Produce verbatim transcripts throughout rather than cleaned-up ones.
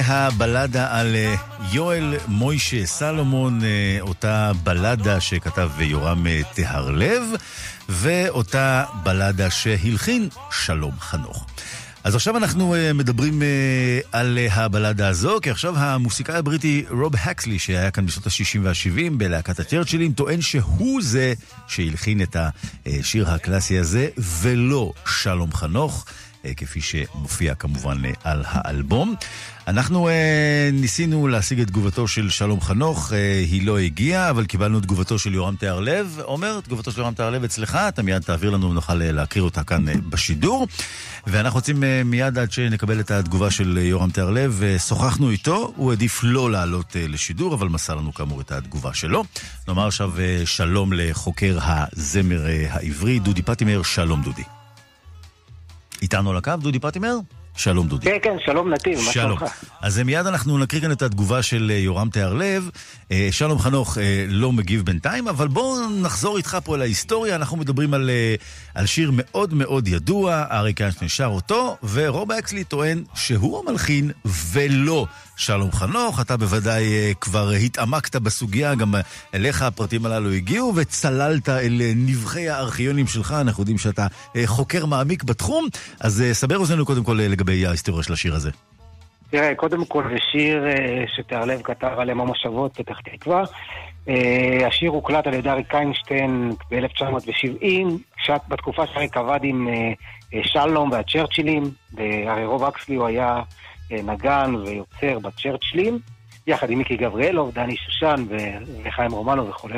הבלדה על יואל מוישה סלומון, אותה בלדה שכתב יורם תהרלב, ואותה בלדה שהלחין שלום חנוך. אז עכשיו אנחנו מדברים על הבלדה הזו, כי עכשיו המוסיקאי הבריטי רוב הקסלי, שהיה כאן בשנות ה-שישים וה-שבעים בלהקת הצ'רצ'ילים, טוען שהוא זה שהלחין את השיר הקלאסי הזה, ולא שלום חנוך, כפי שמופיע כמובן על האלבום. אנחנו אה, ניסינו להשיג את תגובתו של שלום חנוך, אה, היא לא הגיעה, אבל קיבלנו את תגובתו של יורם תהרלב. עומר, תגובתו של יורם תהרלב אצלך, אתה מיד תעביר לנו ונוכל להכיר אותה כאן אה, בשידור. ואנחנו רוצים אה, מיד עד שנקבל את התגובה של אה, יורם תהרלב. אה, שוחחנו איתו, הוא עדיף לא לעלות אה, לשידור, אבל מסר לנו כאמור את התגובה שלו. נאמר עכשיו אה, שלום לחוקר הזמר אה, העברי, דודי פטימר. שלום דודי. איתנו על הקו, דודי פטימר? שלום דודי. כן, כן, שלום נתיב. שלום. אז מיד אנחנו נקריא כאן את התגובה של יורם תהרלב. שלום חנוך לא מגיב בינתיים, אבל בואו נחזור איתך פה על ההיסטוריה. אנחנו מדברים על, על שיר מאוד מאוד ידוע, אריק איינשטיין שר אותו, ורוב הקסלי טוען שהוא המלחין ולא שלום חנוך. אתה בוודאי כבר התעמקת בסוגיה, גם אליך הפרטים הללו הגיעו, וצללת אל נבחי הארכיונים שלך. אנחנו יודעים שאתה חוקר מעמיק בתחום, אז סבר אוזננו קודם כל לגבי ההיסטוריה של השיר הזה. תראה, קודם כל זה שיר שתהרלב כתב עליהם המושבות פתח תקווה. השיר הוקלט על ידי אריק איינשטיין ב-אלף תשע מאות שבעים, בתקופה שאריק עבד עם שלום והצ'רצ'ילים, והרי רוב הקסלי הוא היה נגן ויוצר בצ'רצ'ילים, יחד עם מיקי גבריאלוב, דני שושן וחיים רומנו וכו'.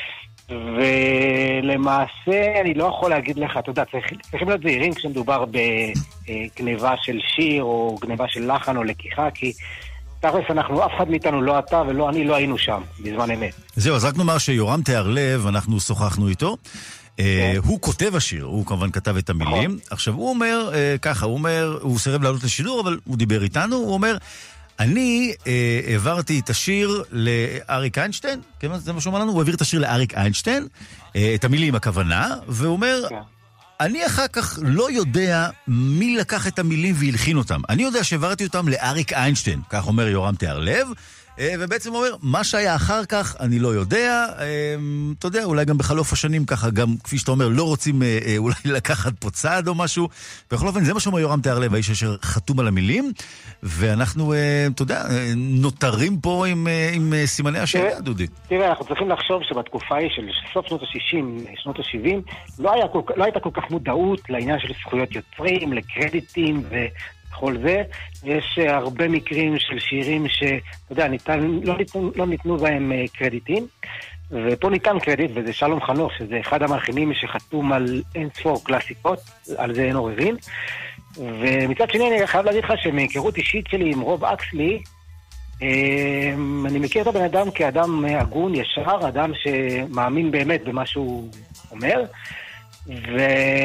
ולמעשה אני לא יכול להגיד לך, אתה יודע, צריכים להיות זהירים כשמדובר בגניבה של שיר או גניבה של לחן או לקיחה, כי תכלס אנחנו, אף אחד מאיתנו, לא אתה ולא אני, לא היינו שם בזמן אמת. זהו, אז רק נאמר שיורם תהרלב, אנחנו שוחחנו איתו, הוא כותב השיר, הוא כמובן כתב את המילים. עכשיו הוא אומר ככה, הוא אומר, הוא סירב לעלות לשידור, אבל הוא דיבר איתנו, הוא אומר, אני אה, העברתי את השיר לאריק איינשטיין, כן, זה מה שאומר לנו, הוא העביר את השיר לאריק איינשטיין, אה, את המילים הכוונה, והוא אומר, אני אחר כך לא יודע מי לקח את המילים והלחין אותם. אני יודע שהעברתי אותם לאריק איינשטיין, כך אומר יורם תהרלב, ובעצם הוא אומר, מה שהיה אחר כך, אני לא יודע, אתה יודע, אולי גם בחלוף השנים ככה, גם כפי שאתה אומר, לא רוצים אולי לקחת פה צעד או משהו, בכל אופן, זה מה שאומר יורם תהרלב, האיש אשר חתום על המילים, ואנחנו, אתה יודע, נותרים פה עם, עם סימני השאלה, דודי. תראה, אנחנו צריכים לחשוב שבתקופה היא של סוף שנות ה-שישים, שנות ה-שבעים, לא, היה, לא הייתה כל כך מודעות לעניין של זכויות יוצרים, לקרדיטים ו... בכל זה, יש הרבה מקרים של שירים שאתה יודע, ניתן, לא, ניתנו, לא ניתנו בהם קרדיטים, ופה ניתן קרדיט, וזה שלום חנוך, שזה אחד המלחינים שחתום על אין ספור קלאסיקות, על זה אין עוררין, ומצד שני אני חייב להגיד לך שמהיכרות אישית שלי עם רוב הקסלי, אני מכיר את הבן אדם כאדם הגון, ישר, אדם שמאמין באמת במה שהוא אומר, ו...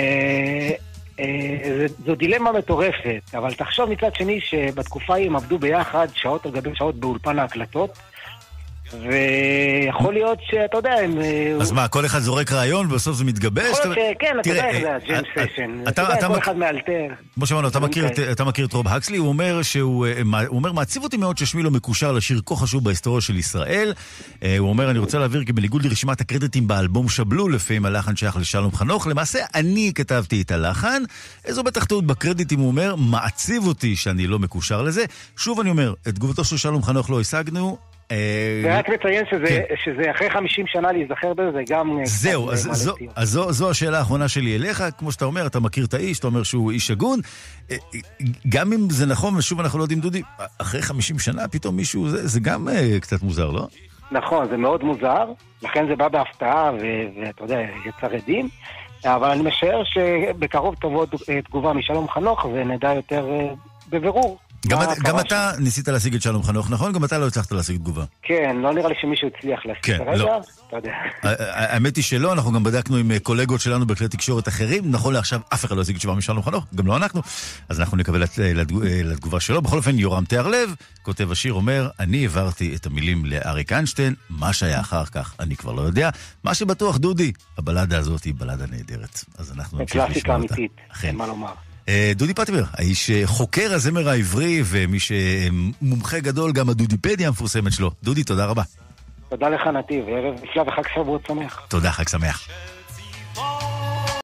זו דילמה מטורפת, אבל תחשוב מצד שני שבתקופה הם עבדו ביחד שעות על גבי שעות באולפן ההקלטות, ויכול להיות שאתה יודע הם... אז מה, כל אחד זורק רעיון ובסוף זה מתגבש? יכול להיות שכן, אתה יודע איך זה הג'ם סשן, אתה יודע, כל אחד מאלתר. כמו שאמרנו, אתה מכיר את רוב הקסלי, הוא אומר שהוא אומר, מעציב אותי מאוד ששמי לא מקושר לשיר כה חשוב בהיסטוריה של ישראל, הוא אומר, אני רוצה להעביר כי בניגוד לרשימת הקרדיטים באלבום שבלו, לפעמים הלחן שייך לשלום חנוך, למעשה אני כתבתי את הלחן, איזו בטח טעות בקרדיטים, הוא אומר, מעציב אותי שאני לא מקושר לזה. שוב אני אומר, את תגובתו של שלום חנוך לא השגנו, ורק מציין שזה אחרי חמישים שנה להיזכר בזה, זה גם... זהו, אז זו השאלה האחרונה שלי אליך, כמו שאתה אומר, אתה מכיר את האיש, אתה אומר שהוא איש הגון, גם אם זה נכון, ושוב אנחנו לא יודעים דודי, אחרי חמישים שנה פתאום מישהו, זה גם קצת מוזר, לא? נכון, זה מאוד מוזר, לכן זה בא בהפתעה, ואתה יודע, יצר עדים, אבל אני משער שבקרוב תבוא תגובה משלום חנוך, ונדע יותר בבירור. גם אתה ניסית להשיג את שלום חנוך, נכון? גם אתה לא הצלחת להשיג תגובה. כן, לא נראה לי שמישהו הצליח להשיג כרגע, אתה יודע. האמת היא שלא, אנחנו גם בדקנו עם קולגות שלנו בכלי תקשורת אחרים, נכון לעכשיו אף אחד לא השיג תשובה משלום חנוך, גם לא אנחנו, אז אנחנו נקבל לתגובה שלו. בכל אופן, יורם תהרלב, כותב השיר, אומר, אני העברתי את המילים לאריק איינשטיין, מה שהיה אחר כך, אני כבר לא יודע. מה שבטוח, דודי, הבלדה הזאת היא בלדה נהדרת. אז אנחנו נמשיך לשמוע אותה. קלאסיקה אמיתית, אין מה לומר. דודי פטיבר, האיש חוקר הזמר העברי, ומי שמומחה גדול, גם הדודיפדיה המפורסמת שלו. דודי, תודה רבה. תודה לך נתיב, ערב נפלא וחג שבועות שמח. תודה, חג שמח.